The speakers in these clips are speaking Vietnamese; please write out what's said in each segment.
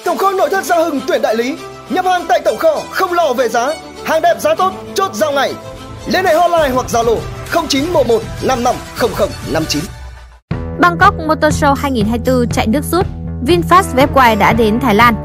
Tổng kho nội thất Gia Hưng tuyển đại lý. Nhập hàng tại tổng kho không lo về giá. Hàng đẹp giá tốt, chốt giao ngày. Liên hệ hotline hoặc Zalo 0911 550059. Bangkok Motor Show 2024 chạy nước rút. VinFast Webway đã đến Thái Lan.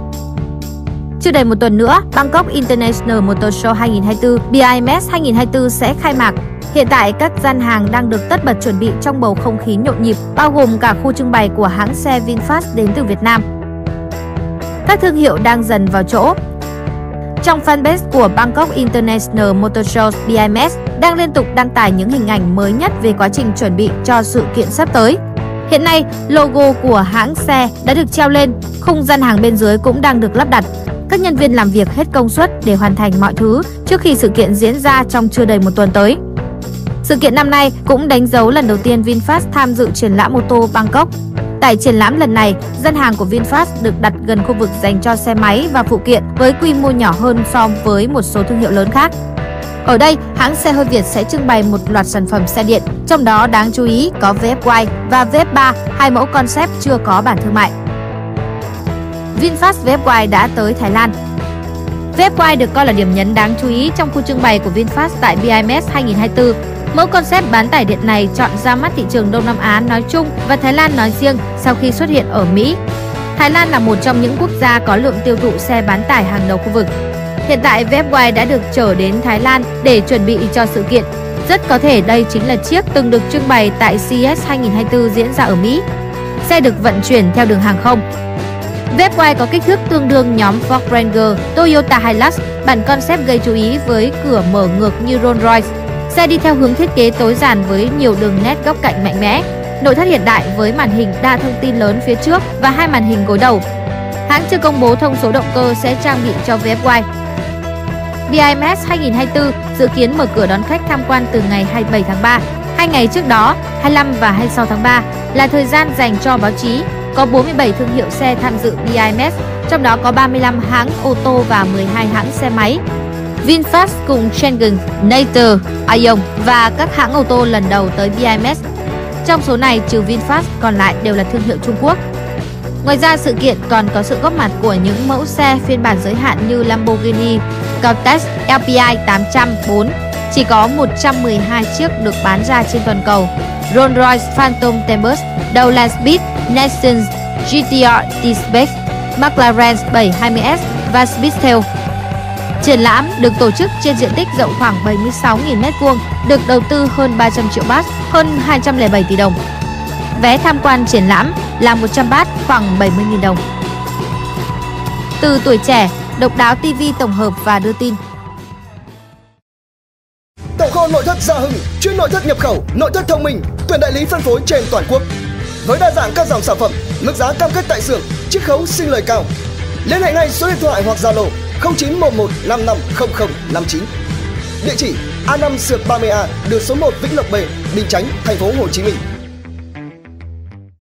Chưa đầy một tuần nữa, Bangkok International Motor Show 2024 BIMS 2024 sẽ khai mạc. Hiện tại, các gian hàng đang được tất bật chuẩn bị trong bầu không khí nhộn nhịp, bao gồm cả khu trưng bày của hãng xe VinFast đến từ Việt Nam. Các thương hiệu đang dần vào chỗ. Trong fanpage của Bangkok International Motor Show BIMS đang liên tục đăng tải những hình ảnh mới nhất về quá trình chuẩn bị cho sự kiện sắp tới. Hiện nay, logo của hãng xe đã được treo lên, khung gian hàng bên dưới cũng đang được lắp đặt. Các nhân viên làm việc hết công suất để hoàn thành mọi thứ trước khi sự kiện diễn ra trong chưa đầy một tuần tới. Sự kiện năm nay cũng đánh dấu lần đầu tiên VinFast tham dự triển lãm ô tô Bangkok. Tại triển lãm lần này, gian hàng của VinFast được đặt gần khu vực dành cho xe máy và phụ kiện với quy mô nhỏ hơn so với một số thương hiệu lớn khác. Ở đây, hãng xe hơi Việt sẽ trưng bày một loạt sản phẩm xe điện, trong đó đáng chú ý có VF-Y và VF3, hai mẫu concept chưa có bản thương mại. VinFast VF-Y đã tới Thái Lan. VF-Y được coi là điểm nhấn đáng chú ý trong khu trưng bày của VinFast tại BIMS 2024. Mẫu concept bán tải điện này chọn ra mắt thị trường Đông Nam Á nói chung và Thái Lan nói riêng sau khi xuất hiện ở Mỹ. Thái Lan là một trong những quốc gia có lượng tiêu thụ xe bán tải hàng đầu khu vực. Hiện tại VF-Y đã được chở đến Thái Lan để chuẩn bị cho sự kiện. Rất có thể đây chính là chiếc từng được trưng bày tại CES 2024 diễn ra ở Mỹ. Xe được vận chuyển theo đường hàng không. VF-Y có kích thước tương đương nhóm Ford Ranger, Toyota Hilux, bản concept gây chú ý với cửa mở ngược như Rolls-Royce. Xe đi theo hướng thiết kế tối giản với nhiều đường nét góc cạnh mạnh mẽ. Nội thất hiện đại với màn hình đa thông tin lớn phía trước và hai màn hình gối đầu. Hãng chưa công bố thông số động cơ sẽ trang bị cho VF-Y. BIMS 2024 dự kiến mở cửa đón khách tham quan từ ngày 27 tháng 3. 2 ngày trước đó, 25 và 26 tháng 3 là thời gian dành cho báo chí. Có 47 thương hiệu xe tham dự BIMS, trong đó có 35 hãng ô tô và 12 hãng xe máy. VinFast cùng Changan, Nater, Aeon và các hãng ô tô lần đầu tới BIMS. Trong số này, trừ VinFast, còn lại đều là thương hiệu Trung Quốc. Ngoài ra, sự kiện còn có sự góp mặt của những mẫu xe phiên bản giới hạn như Lamborghini Countach LPI 804, chỉ có 112 chiếc được bán ra trên toàn cầu, Rolls-Royce Phantom Tempest, Dowland Speed, Nexus, GTR D-Spec, McLaren 720S và Speedtail. Triển lãm được tổ chức trên diện tích rộng khoảng 76.000 m², được đầu tư hơn 300 triệu baht, hơn 207 tỷ đồng. Vé tham quan triển lãm là 100 baht, khoảng 70.000 đồng. Từ Tuổi Trẻ, Độc Đáo TV tổng hợp và đưa tin. Tổng kho nội thất Gia Hưng, chuyên nội thất nhập khẩu, nội thất thông minh, tuyển đại lý phân phối trên toàn quốc. Với đa dạng các dòng sản phẩm, mức giá cam kết tại xưởng, chiết khấu sinh lời cao. Liên hệ ngay số điện thoại hoặc Zalo 0911 550059. Địa chỉ A5/30A, đường số 1 Vĩnh Lộc B, Bình Chánh, thành phố Hồ Chí Minh.